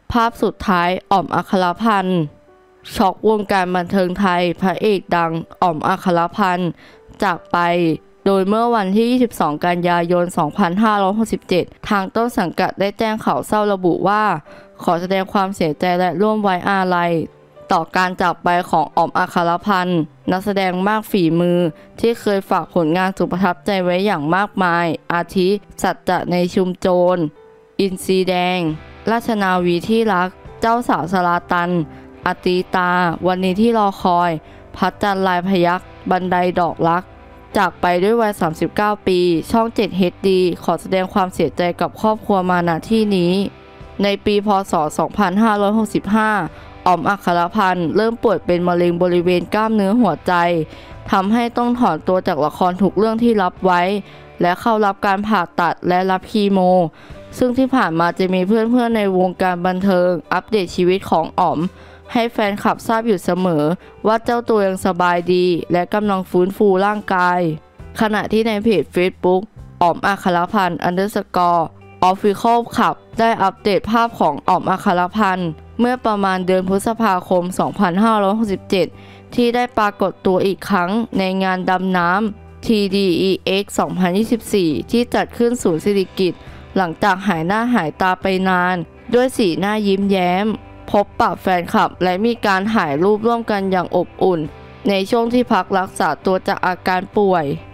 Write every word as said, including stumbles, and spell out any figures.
ภาพสุดท้ายอ๋อมอัครพันธ์ช็อกวงการบันเทิงไทยพระเอกดังอ๋อมอัครพันธ์จากไปโดยเมื่อวันที่ยี่สิบสองกันยายนสองพันห้าร้อยหกสิบเจ็ดทางต้นสังกัดได้แจ้งข่าวเศร้าระบุว่าขอแสดงความเสียใจและร่วมไว้อาลัยต่อการจากไปของอ๋อมอัครพันธ์นักแสดงมากฝีมือที่เคยฝากผลงานสุดประทับใจไว้อย่างมากมายอาทิสัจจะในชุมโจรอินทรีแดงราชนาวีที่รักเจ้าสาวสลาตันอตีตาวันนี้ที่รอคอยพัดจันทร์ลายพยัคฆ์บันไดดอกรักจากไปด้วยวัยสามสิบเก้าปีช่องเจ็ด เอช ดี ขอแสดงความเสียใจกับครอบครัวมาณที่นี้ในปีพ.ศ. สองพันห้าร้อยหกสิบห้าอ๋อมอัครพันธ์เริ่มป่วยเป็นมะเร็งบริเวณกล้ามเนื้อหัวใจทำให้ต้องถอนตัวจากละครทุกเรื่องที่รับไว้และเข้ารับการผ่าตัดและรับคีโมซึ่งที่ผ่านมาจะมีเพื่อนๆในวงการบันเทิงอัปเดตชีวิตของอ๋อมให้แฟนคลับทราบอยู่เสมอว่าเจ้าตัวยังสบายดีและกำลังฟื้นฟูร่างกายขณะที่ในเพจ Facebook อ๋อมอัครพันธ์ underscore official ขับได้อัปเดตภาพของอ๋อมอัครพันธ์เมื่อประมาณเดือนพฤษภาคม สองพันห้าร้อยหกสิบเจ็ด ที่ได้ปรากฏตัวอีกครั้งในงานดำน้ำ ที ดี อี เอ็กซ์ สองพันยี่สิบสี่ ที่จัดขึ้นศูนย์สิริกิติ์หลังจากหายหน้าหายตาไปนานด้วยสีหน้ายิ้มแย้มพบปะแฟนคลับและมีการถ่ายรูปร่วมกันอย่างอบอุ่นในช่วงที่พักรักษาตัวจากอาการป่วย